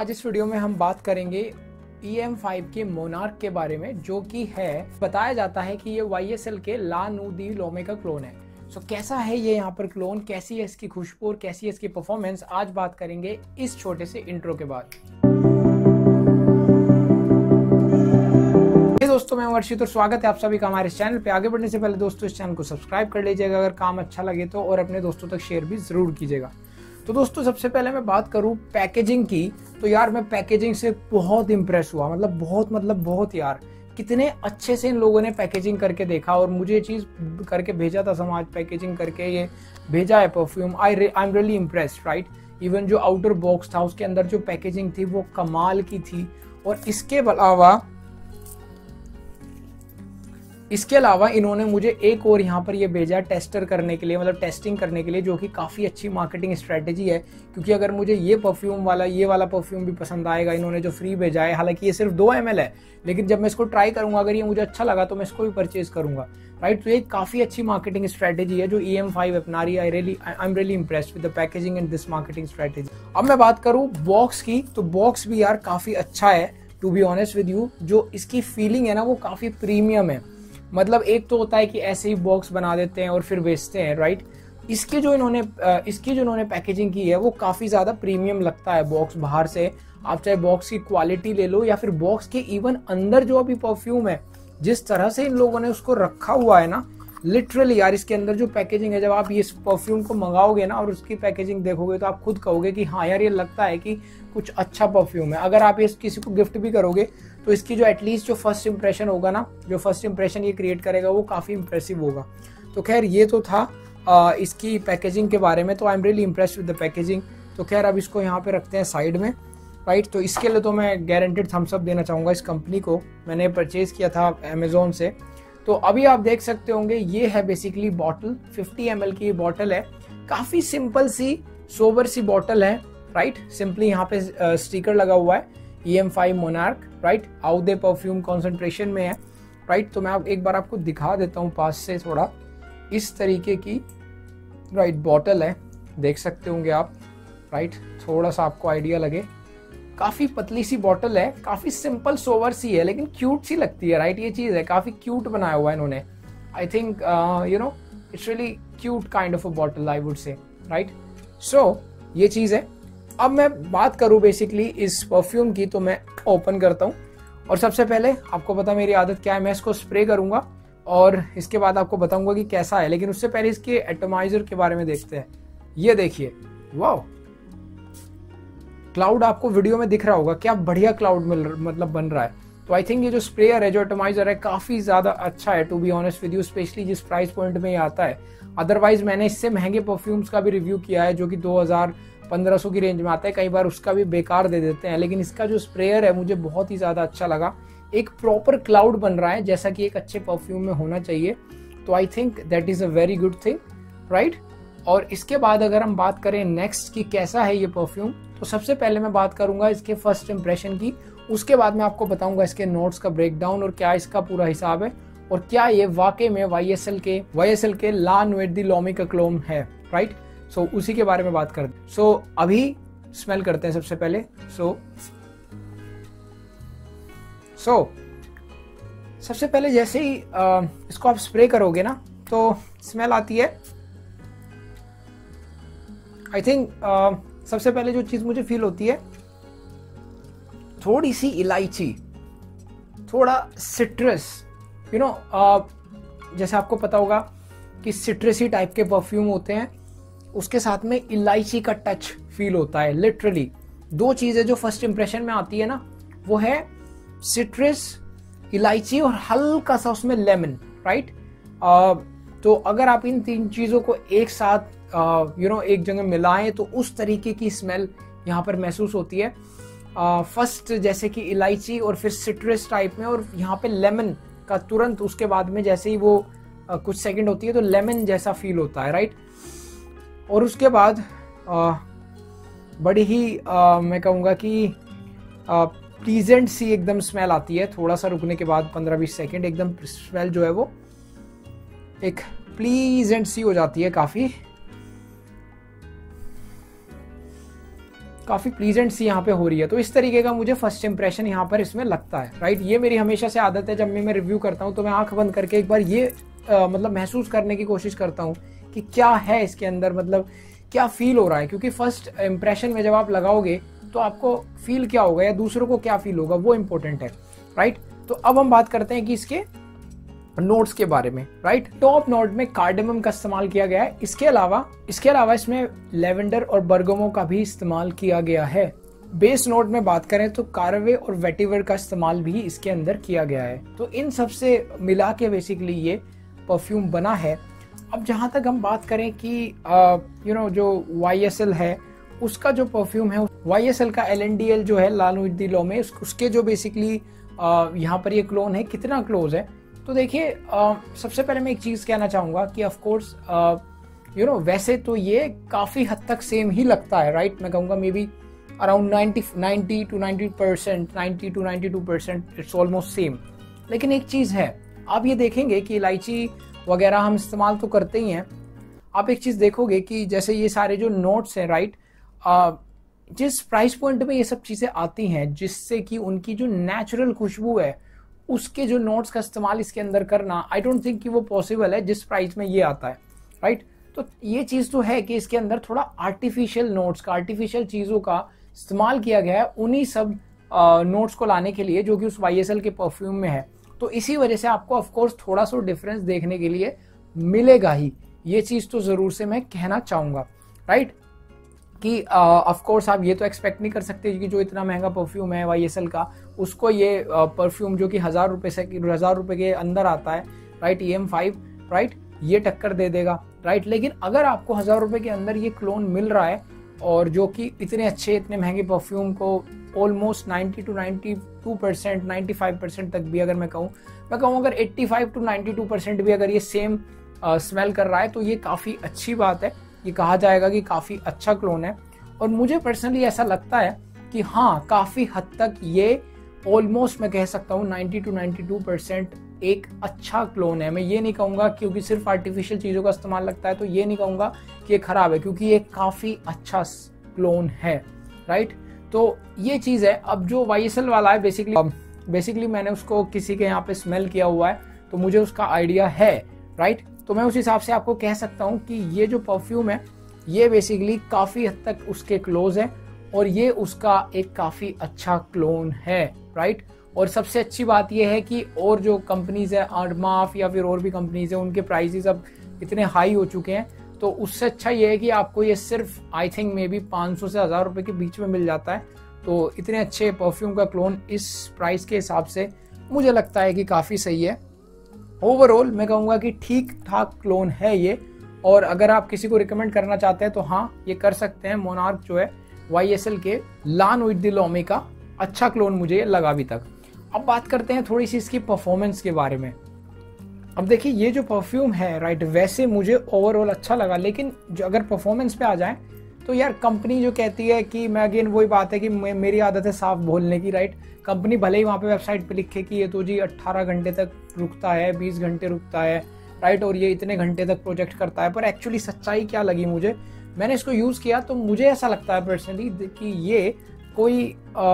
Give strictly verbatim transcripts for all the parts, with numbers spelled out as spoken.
आज इस वीडियो में हम बात करेंगे ई एम फाइव के मोनार्क के बारे में, जो कि है बताया जाता है कि ये वाई एस एल के ला नू दी लोमे का क्लोन है। सो so, कैसा है ये यहाँ पर क्लोन, कैसी है इसकी खुशबू और कैसी है इसकी परफॉर्मेंस, आज बात करेंगे इस छोटे से इंट्रो के बाद। दोस्तों मैं वर्षित और स्वागत है आप सभी का हमारे चैनल पे। आगे बढ़ने से पहले दोस्तों इस चैनल को सब्सक्राइब कर लीजिएगा अगर काम अच्छा लगे तो, और अपने दोस्तों तक शेयर भी जरूर कीजिएगा। तो दोस्तों सबसे पहले मैं बात करूं पैकेजिंग की, तो यार मैं पैकेजिंग से बहुत इंप्रेस हुआ, मतलब बहुत मतलब बहुत यार, कितने अच्छे से इन लोगों ने पैकेजिंग करके देखा और मुझे ये चीज़ करके भेजा था समाज, पैकेजिंग करके ये भेजा है perfume. I I am really impressed, right. Even जो आउटर बॉक्स था उसके अंदर जो पैकेजिंग थी वो कमाल की थी। और इसके अलावा इसके अलावा इन्होंने मुझे एक और यहाँ पर ये भेजा टेस्टर करने के लिए, मतलब टेस्टिंग करने के लिए, जो कि काफ़ी अच्छी मार्केटिंग स्ट्रेटेजी है। क्योंकि अगर मुझे ये परफ्यूम वाला ये वाला परफ्यूम भी पसंद आएगा, इन्होंने जो फ्री भेजा है, हालांकि ये सिर्फ दो एम एल है, लेकिन जब मैं इसको ट्राई करूंगा अगर ये मुझे अच्छा लगा तो मैं इसको भी परचेज करूंगा, राइट। तो ये काफ़ी अच्छी मार्केटिंग स्ट्रेटेजी है जो ई एम फाइव अपना रही है। I really I am really impressed with the packaging and this marketing strategy. अब मैं बात करूँ बॉक्स की, तो बॉक्स भी यार काफ़ी अच्छा है to be honest with you. जो इसकी फीलिंग है ना वो काफ़ी प्रीमियम है। मतलब एक तो होता है कि ऐसे ही बॉक्स बना देते हैं और फिर बेचते हैं, राइट। इसके जो इन्होंने इसकी जो इन्होंने पैकेजिंग की है वो काफ़ी ज़्यादा प्रीमियम लगता है बॉक्स बाहर से। आप चाहे बॉक्स की क्वालिटी ले लो या फिर बॉक्स के इवन अंदर जो अभी परफ्यूम है, जिस तरह से इन लोगों ने उसको रखा हुआ है ना, लिटरली यार इसके अंदर जो पैकेजिंग है, जब आप ये परफ्यूम को मंगाओगे ना और उसकी पैकेजिंग देखोगे तो आप खुद कहोगे कि हाँ यार ये लगता है कि कुछ अच्छा परफ्यूम है। अगर आप ये किसी को गिफ्ट भी करोगे तो इसकी जो एटलीस्ट जो फर्स्ट इंप्रेशन होगा ना, जो फर्स्ट इंप्रेशन ये क्रिएट करेगा वो काफ़ी इंप्रेसिव होगा। तो खैर ये तो था आ, इसकी पैकेजिंग के बारे में। तो I am really impressed with the packaging. तो खैर अब इसको यहाँ पे रखते हैं साइड में, राइट। तो इसके लिए तो मैं गारंटेड थम्स अप देना चाहूँगा इस कंपनी को, मैंने परचेज़ किया था अमेजोन से। तो अभी आप देख सकते होंगे ये है basically bottle, fifty M L की बॉटल है। काफ़ी सिंपल सी सोबर सी बॉटल है, राइट। सिंपली यहाँ पे स्टिकर लगा हुआ है E M five monarch, right. Eau de perfume concentration में है, राइट। तो मैं आप एक बार आपको दिखा देता हूँ पास से थोड़ा, इस तरीके की राइट बॉटल है, देख सकते होंगे आप, राइट। थोड़ा सा आपको आइडिया लगे, काफ़ी पतली सी बॉटल है, काफ़ी सिंपल सोवर सी है लेकिन क्यूट सी लगती है, राइट। ये चीज़ है, काफ़ी क्यूट बनाया हुआ है इन्होंने। I think you know it's really cute kind of a bottle I would say, right. So ये चीज़ है। अब मैं बात करूं बेसिकली इस परफ्यूम की, तो मैं ओपन करता हूं और सबसे पहले आपको पता मेरी आदत क्या है, मैं इसको स्प्रे करूंगा और इसके बाद आपको बताऊंगा कि कैसा है। लेकिन उससे पहले इसके एटमाइजर के बारे में देखते हैं। ये देखिए, वाह, क्लाउड आपको वीडियो में दिख रहा होगा, क्या बढ़िया क्लाउड मिल मतलब बन रहा है। तो आई थिंक ये जो स्प्रेयर है, जो एटमाइजर है, काफ़ी ज़्यादा अच्छा है to be honest with you, especially जिस प्राइस पॉइंट में ये आता है। अदरवाइज मैंने इससे महंगे परफ्यूम्स का भी रिव्यू किया है जो कि दो हज़ार पंद्रह सौ की रेंज में आता है, कई बार उसका भी बेकार दे देते हैं। लेकिन इसका जो स्प्रेयर है मुझे बहुत ही ज़्यादा अच्छा लगा। एक प्रॉपर क्लाउड बन रहा है जैसा कि एक अच्छे परफ्यूम में होना चाहिए। तो I think that is a very good thing, right. और इसके बाद अगर हम बात करें नेक्स्ट की कैसा है ये परफ्यूम, तो सबसे पहले मैं बात करूंगा इसके फर्स्ट इंप्रेशन की। उसके बाद मैं आपको बताऊंगा इसके नोट्स का ब्रेकडाउन और क्या इसका पूरा हिसाब है, और क्या ये वाकई में वाई एस एल के वाई एस एल के ला नू दी लोमे का क्लोन है, राइट। सो so, उसी के बारे में बात करते हैं। सो so, अभी स्मेल करते हैं सबसे पहले। सो so, सो so, सबसे पहले जैसे ही आ, इसको आप स्प्रे करोगे ना तो स्मेल आती है। आई थिंक सबसे पहले जो चीज मुझे फील होती है, थोड़ी सी इलायची, थोड़ा सिट्रस, यू नो, जैसे आपको पता होगा कि सिट्रसी टाइप के परफ्यूम होते हैं, उसके साथ में इलायची का टच फील होता है। लिटरली दो चीजें जो फर्स्ट इंप्रेशन में आती है ना, वो है सिट्रस, इलायची और हल्का सा उसमें लेमन, राइट। तो अगर आप इन तीन चीजों को एक साथ यू नो एक जगह मिलाएं तो उस तरीके की स्मेल यहाँ पर महसूस होती है। फर्स्ट जैसे कि इलायची और फिर सिट्रस टाइप में, और यहाँ पे लेमन का तुरंत उसके बाद में जैसे ही वो uh, कुछ सेकंड होती है तो लेमन जैसा फील होता है, राइट। और उसके बाद आ, बड़ी ही आ, मैं कहूँगा कि प्लीजेंट सी एकदम स्मेल आती है। थोड़ा सा रुकने के बाद पंद्रह बीस सेकंड एकदम स्मेल जो है वो एक प्लीजेंट सी हो जाती है काफ़ी। काफी प्लीजेंट सी यहाँ पे हो रही है। तो इस तरीके का मुझे फर्स्ट इंप्रेशन यहाँ पर इसमें लगता है, राइट। ये मेरी हमेशा से आदत है, जब मैं मैं रिव्यू करता हूँ तो मैं आंख बंद करके एक बार ये आ, मतलब महसूस करने की कोशिश करता हूँ कि क्या है इसके अंदर, मतलब क्या फील हो रहा है। क्योंकि फर्स्ट इंप्रेशन में जब आप लगाओगे तो आपको फील क्या होगा या दूसरों को क्या फील होगा, वो इंपॉर्टेंट है, राइट। तो अब हम बात करते हैं कि इसके नोट्स के बारे में, राइट। टॉप नोट में कार्डेमम का इस्तेमाल किया गया है। इसके अलावा इसके अलावा इसमें लेवेंडर और बर्गमो का भी इस्तेमाल किया गया है। बेस नोट में बात करें तो कारवे और वेटिवर का इस्तेमाल भी इसके अंदर किया गया है। तो इन सब से मिला के बेसिकली ये परफ्यूम बना है। अब जहां तक हम बात करें कि यू नो जो वाई एस एल है उसका जो परफ्यूम है, वाई एस एल का एल एन डी एल जो है लाल विद द लॉ में, उसके जो बेसिकली यहाँ पर ये क्लोन है कितना क्लोज है। तो देखिए सबसे पहले मैं एक चीज कहना चाहूंगा कि ऑफ कोर्स यू नो वैसे तो ये काफी हद तक सेम ही लगता है, राइट। मैं कहूंगा maybe around ninety two ninety percent ninety two ninety two percent it's almost same. लेकिन एक चीज है, आप ये देखेंगे कि इलायची वगैरह हम इस्तेमाल तो करते ही हैं। आप एक चीज देखोगे कि जैसे ये सारे जो नोट्स हैं, राइट, जिस प्राइस पॉइंट में ये सब चीजें आती हैं, जिससे कि उनकी जो नेचुरल खुशबू है उसके जो नोट्स का इस्तेमाल इसके अंदर करना, आई डोंट थिंक कि वो पॉसिबल है जिस प्राइस में ये आता है, राइट। तो ये चीज तो है कि इसके अंदर थोड़ा आर्टिफिशियल नोट्स का, आर्टिफिशियल चीजों का इस्तेमाल किया गया है उन्हीं सब नोट्स को लाने के लिए जो कि उस वाई एस एल के परफ्यूम में है। तो इसी वजह से आपको ऑफकोर्स थोड़ा सा डिफरेंस देखने के लिए मिलेगा ही, ये चीज तो जरूर से मैं कहना चाहूंगा, राइट। कि ऑफ कोर्स आप ये तो एक्सपेक्ट नहीं कर सकते कि जो इतना महंगा परफ्यूम है वाई एस एल का, उसको ये परफ्यूम जो कि हजार रुपए से हजार रुपए के अंदर आता है, right, E M five, right, ये टक्कर दे देगा, राइट। लेकिन अगर आपको हजार रुपए के अंदर ये क्लोन मिल रहा है और जो कि इतने अच्छे इतने महंगे परफ्यूम को almost ninety two ninety two percent ninety five percent तक भी अगर मैं कहूँ मैं कहूँ अगर eighty five to ninety two percent भी अगर ये सेम स्मेल कर रहा है तो ये काफ़ी अच्छी बात है। ये कहा जाएगा कि काफ़ी अच्छा क्लोन है। और मुझे पर्सनली ऐसा लगता है कि हाँ, काफ़ी हद तक ये ऑलमोस्ट मैं कह सकता हूँ ninety two ninety two percent एक अच्छा क्लोन है। मैं ये नहीं कहूँगा क्योंकि सिर्फ आर्टिफिशियल चीज़ों का इस्तेमाल लगता है तो ये नहीं कहूँगा कि ये खराब है, क्योंकि ये काफ़ी अच्छा क्लोन है, राइट। तो ये चीज़ है। अब जो वाई एस एल वाला है बेसिकली बेसिकली मैंने उसको किसी के यहाँ पे स्मेल किया हुआ है तो मुझे उसका आइडिया है, राइट। तो मैं उस हिसाब से आपको कह सकता हूँ कि ये जो परफ्यूम है ये बेसिकली काफ़ी हद तक उसके क्लोज है और ये उसका एक काफ़ी अच्छा क्लोन है, राइट। और सबसे अच्छी बात यह है कि और जो कंपनीज है आर्माफ या फिर और भी कंपनीज है उनके प्राइसेस अब इतने हाई हो चुके हैं, तो उससे अच्छा ये है कि आपको ये सिर्फ आई थिंक मे बी पाँच सौ से हज़ार रुपए के बीच में मिल जाता है। तो इतने अच्छे परफ्यूम का क्लोन इस प्राइस के हिसाब से मुझे लगता है कि काफ़ी सही है। ओवरऑल मैं कहूँगा कि ठीक ठाक क्लोन है ये। और अगर आप किसी को रिकमेंड करना चाहते हैं तो हाँ, ये कर सकते हैं। मोनार्क जो है वाई एस एल के लान विद द लॉमी का अच्छा क्लोन मुझे लगा अभी तक। अब बात करते हैं थोड़ी सी इसकी परफॉर्मेंस के बारे में। अब देखिए ये जो परफ्यूम है, राइट, वैसे मुझे ओवरऑल अच्छा लगा, लेकिन जो अगर परफॉर्मेंस पे आ जाए तो यार कंपनी जो कहती है कि मैं अगेन वही बात है कि मेरी आदत है साफ बोलने की, राइट। कंपनी भले ही वहाँ पे वेबसाइट पे लिखे कि ये तो जी अट्ठारह घंटे तक रुकता है, बीस घंटे रुकता है, राइट, और ये इतने घंटे तक प्रोजेक्ट करता है, पर एक्चुअली सच्चाई क्या लगी मुझे, मैंने इसको यूज़ किया तो मुझे ऐसा लगता है पर्सनली कि ये कोई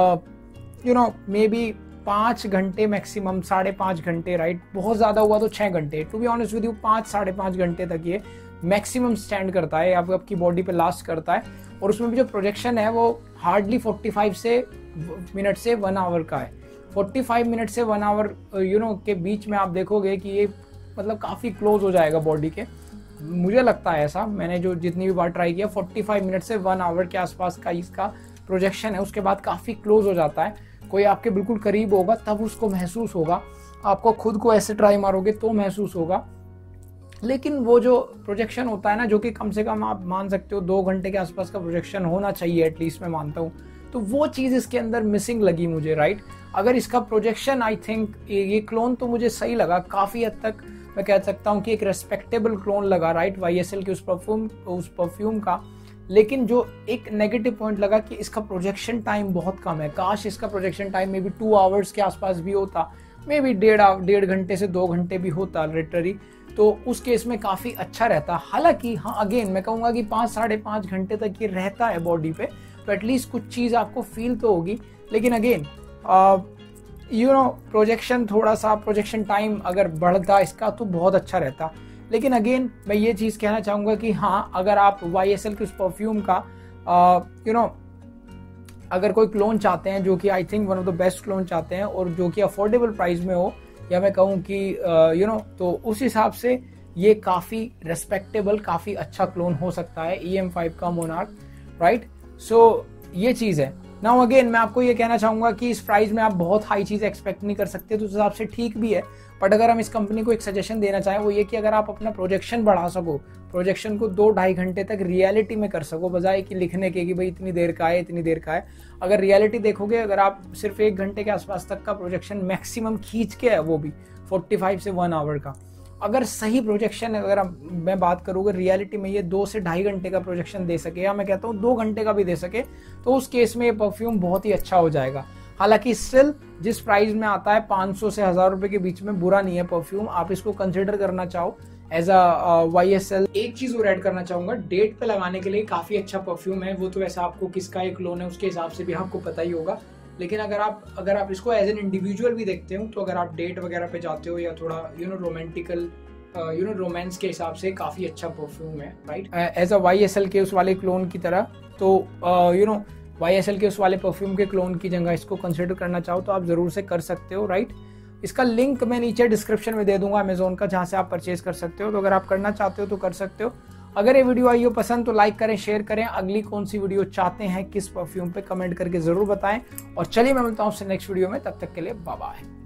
यू नो मे बी पाँच घंटे मैक्सिमम, साढ़े पाँच घंटे, राइट, बहुत ज़्यादा हुआ तो छः घंटे, to be honest with you पाँच साढ़े पाँच घंटे तक ये मैक्सिमम स्टैंड करता है, आप आपकी बॉडी पे लास्ट करता है। और उसमें भी जो प्रोजेक्शन है वो हार्डली पैंतालीस से मिनट से वन आवर का है। पैंतालीस मिनट से वन आवर यू नो के बीच में आप देखोगे कि ये मतलब काफ़ी क्लोज हो जाएगा बॉडी के, मुझे लगता है ऐसा। मैंने जो जितनी भी बार ट्राई किया पैंतालीस मिनट से वन आवर के आसपास का इसका प्रोजेक्शन है, उसके बाद काफ़ी क्लोज हो जाता है। कोई आपके बिल्कुल करीब होगा तब उसको महसूस होगा, आपको खुद को ऐसे ट्राई मारोगे तो महसूस होगा। लेकिन वो जो प्रोजेक्शन होता है ना, जो कि कम से कम आप मान सकते हो दो घंटे के आसपास का प्रोजेक्शन होना चाहिए एटलीस्ट, मैं मानता हूँ, तो वो चीज़ इसके अंदर मिसिंग लगी मुझे, राइट। अगर इसका प्रोजेक्शन आई थिंक ये क्लोन तो मुझे सही लगा, काफ़ी हद तक मैं कह सकता हूँ कि एक रेस्पेक्टेबल क्लोन लगा, राइट, वाई एस एल के उस परफ्यूम उस परफ्यूम का। लेकिन जो एक नेगेटिव पॉइंट लगा कि इसका प्रोजेक्शन टाइम बहुत कम है। काश इसका projection time maybe two hours के आसपास भी होता, मे बी डेढ़ डेढ़ घंटे से दो घंटे भी होता लिटरली, तो उस केस में काफ़ी अच्छा रहता। हालांकि हाँ, अगेन मैं कहूँगा कि पाँच साढ़े पाँच घंटे तक ये रहता है बॉडी पे, तो एटलीस्ट कुछ चीज़ आपको फील तो होगी। लेकिन अगेन यू नो प्रोजेक्शन, थोड़ा सा प्रोजेक्शन टाइम अगर बढ़ता इसका तो बहुत अच्छा रहता। लेकिन अगेन मैं ये चीज़ कहना चाहूँगा कि हाँ, अगर आप वाई एस एल के उस परफ्यूम का यू नो अगर कोई क्लोन चाहते हैं जो कि I think one of the best clone चाहते हैं और जो कि अफोर्डेबल प्राइस में हो, या मैं कहूँ कि यू नो तो उस हिसाब से ये काफ़ी रेस्पेक्टेबल, काफ़ी अच्छा क्लोन हो सकता है ई एम फाइव का मोनार्क, राइट। सो ये चीज़ है। नाउ अगेन मैं आपको ये कहना चाहूँगा कि इस प्राइस में आप बहुत हाई चीज़ एक्सपेक्ट नहीं कर सकते, तो उस हिसाब से ठीक भी है। बट अगर हम इस कंपनी को एक सजेशन देना चाहें वो ये कि अगर आप अपना प्रोजेक्शन बढ़ा सको, प्रोजेक्शन को दो ढाई घंटे तक रियलिटी में कर सको, बजाय कि लिखने के कि भाई इतनी देर का है इतनी देर का है। अगर रियलिटी देखोगे, अगर आप सिर्फ एक घंटे के आसपास तक का प्रोजेक्शन मैक्सिमम खींच के है, वो भी फोर्टी फाइव से वन आवर का, अगर सही प्रोजेक्शन अगर मैं बात करूँगा रियलिटी में ये दो से ढाई घंटे का प्रोजेक्शन दे सके, या मैं कहता हूँ दो घंटे का भी दे सके, तो उस केस में ये परफ्यूम बहुत ही अच्छा हो जाएगा। हालांकि स्टिल जिस प्राइस में आता है पाँच सौ से हजार रुपए के बीच में बुरा नहीं है परफ्यूम, आप इसको कंसिडर करना चाहो as a Y S L. एक चीज और ऐड करना चाहूंगा, डेट पे लगाने के लिए काफी अच्छा परफ्यूम है। वो तो वैसे आपको किसका एक क्लोन है उसके हिसाब से भी आपको पता ही होगा, लेकिन अगर आप अगर आप इसको एज एन इंडिविजुअल भी देखते हो, तो अगर आप डेट वगैरह पे जाते हो या थोड़ा you know romantical you know romance के हिसाब से काफी अच्छा परफ्यूम है, right. As a Y S L के उस वाले क्लोन की तरह, तो you know Y S L के उस वाले परफ्यूम के क्लोन की जगह इसको कंसिडर करना चाहो तो आप जरूर से कर सकते हो, राइट। इसका लिंक मैं नीचे डिस्क्रिप्शन में दे दूंगा अमेजोन का, जहां से आप परचेज कर सकते हो। तो अगर आप करना चाहते हो तो कर सकते हो। अगर ये वीडियो आई हो पसंद तो लाइक करें, शेयर करें। अगली कौन सी वीडियो चाहते हैं किस परफ्यूम पे, कमेंट करके जरूर बताएं। और चलिए मैं मिलता हूं आपसे नेक्स्ट वीडियो में, तब तक के लिए बाय बाय।